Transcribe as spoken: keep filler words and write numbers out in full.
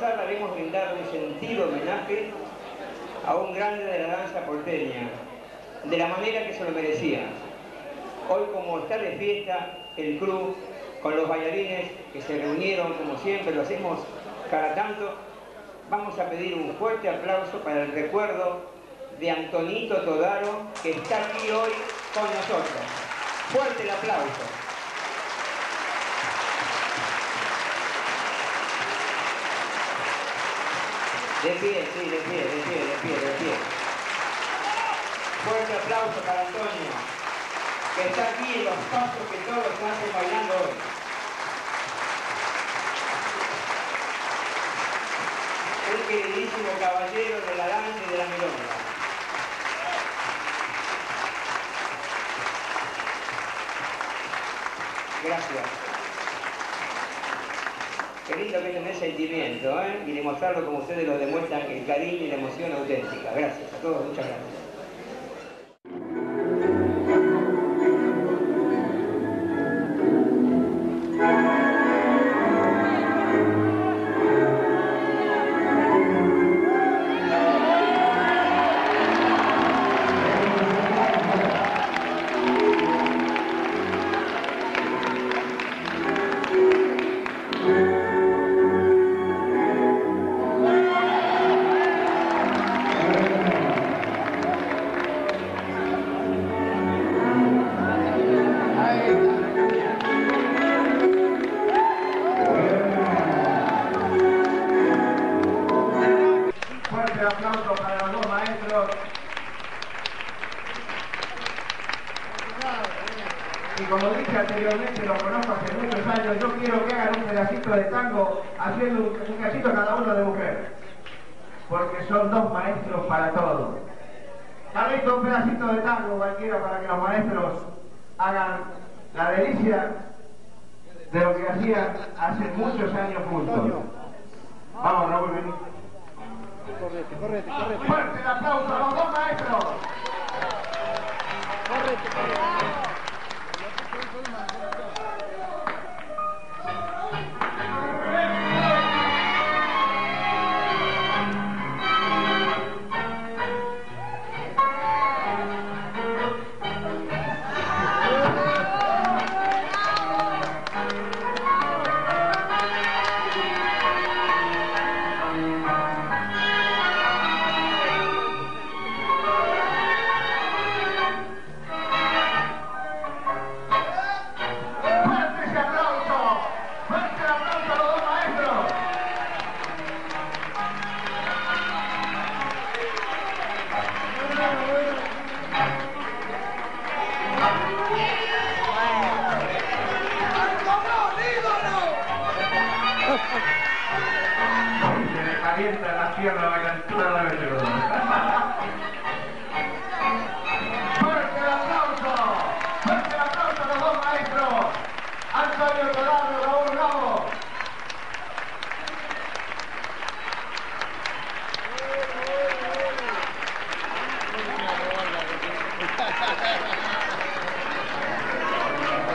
pasar haremos brindar un sentido homenaje a un grande de la danza porteña, de la manera que se lo merecía. Hoy, como está de fiesta el club, con los bailarines que se reunieron, como siempre lo hacemos cada tanto, vamos a pedir un fuerte aplauso para el recuerdo de Antonito Todaro, que está aquí hoy con nosotros. Fuerte el aplauso. De pie, sí, de pie, de pie, de pie, de pie. Fuerte aplauso para Antonio, que está aquí en los pasos que todos hacen bailando hoy. Un queridísimo caballero de la danza y de la milonga. Gracias. Qué lindo que es tener sentimiento, ¿eh? Y demostrarlo como ustedes lo demuestran, el cariño y la emoción auténtica. Gracias a todos, muchas gracias. Un aplauso para los dos maestros. Y como dije anteriormente, los conozco hace muchos años, yo quiero que hagan un pedacito de tango haciendo un, un cachito cada uno de mujer. Porque son dos maestros para todo. Carlito, un pedacito de tango cualquiera para que los maestros hagan la delicia de lo que hacían hace muchos años juntos. Vamos, Raúl, vení. Correte, correte, correte. Fuerte el aplauso a los dos maestros. Correte, correte. Se me calienta la pierna a la altura de la vértebra.